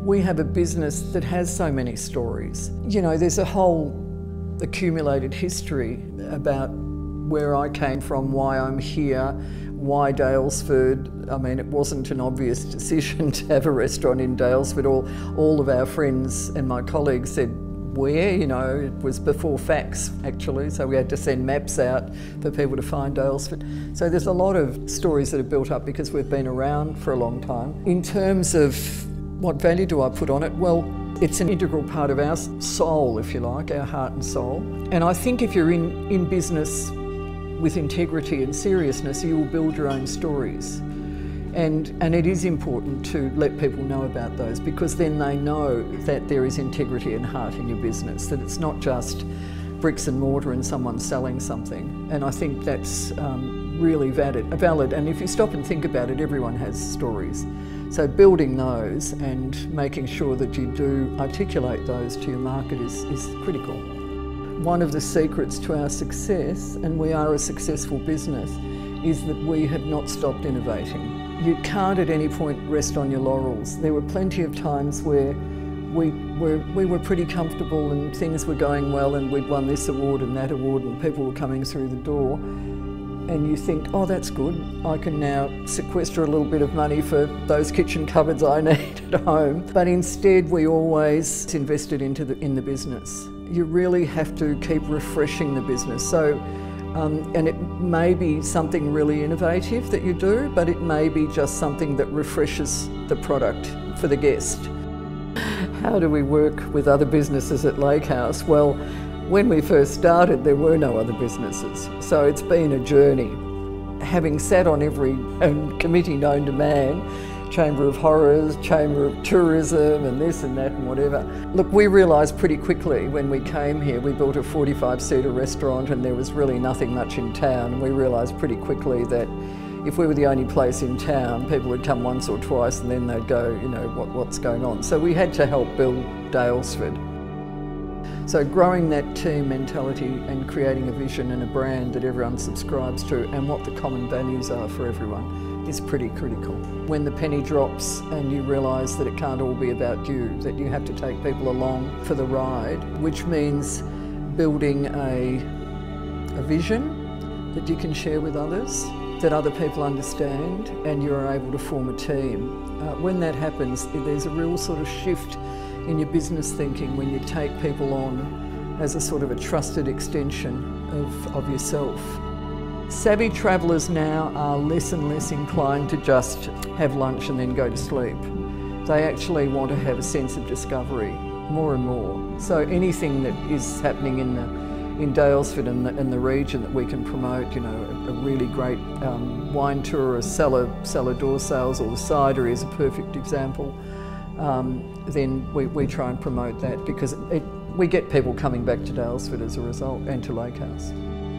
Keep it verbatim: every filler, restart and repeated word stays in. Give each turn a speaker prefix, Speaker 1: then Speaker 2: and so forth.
Speaker 1: We have a business that has so many stories. You know, there's a whole accumulated history about where I came from, why I'm here, why Daylesford. I mean, it wasn't an obvious decision to have a restaurant in Daylesford. All, all of our friends and my colleagues said, where? You know, it was before fax actually, so we had to send maps out for people to find Daylesford. So there's a lot of stories that are built up because we've been around for a long time. In terms of what value do I put on it? Well, it's an integral part of our soul, if you like, our heart and soul. And I think if you're in, in business with integrity and seriousness, you will build your own stories. And, and it is important to let people know about those, because then they know that there is integrity and heart in your business, that it's not just bricks and mortar and someone selling something. And I think that's um, really valid, valid. And if you stop and think about it, everyone has stories. So building those and making sure that you do articulate those to your market is, is critical. One of the secrets to our success, and we are a successful business, is that we have not stopped innovating. You can't at any point rest on your laurels. There were plenty of times where we were, we were pretty comfortable and things were going well and we'd won this award and that award and people were coming through the door. And you think, oh, that's good. I can now sequester a little bit of money for those kitchen cupboards I need at home. But instead, we always invested into the, in the business. You really have to keep refreshing the business. So, um, and it may be something really innovative that you do, but it may be just something that refreshes the product for the guest. How do we work with other businesses at Lakehouse? Well, when we first started, there were no other businesses, so it's been a journey. Having sat on every um, committee known to man, Chamber of Horrors, Chamber of Tourism and this and that and whatever. Look, we realised pretty quickly when we came here, we built a forty-five seater restaurant and there was really nothing much in town. We realised pretty quickly that if we were the only place in town, people would come once or twice and then they'd go, you know, what, what's going on? So we had to help build Daylesford. So growing that team mentality and creating a vision and a brand that everyone subscribes to and what the common values are for everyone is pretty critical. When the penny drops and you realise that it can't all be about you, that you have to take people along for the ride, which means building a, a vision that you can share with others, that other people understand, and you're able to form a team. Uh, when that happens, there's a real sort of shift in your business thinking when you take people on as a sort of a trusted extension of, of yourself. Savvy travellers now are less and less inclined to just have lunch and then go to sleep. They actually want to have a sense of discovery more and more. So anything that is happening in the in Daylesford and the, and the region that we can promote, you know, a, a really great um, wine tour, or cellar, cellar door sales, or the cider is a perfect example. Um, then we, we try and promote that because it, we get people coming back to Daylesford as a result, and to Lakehouse.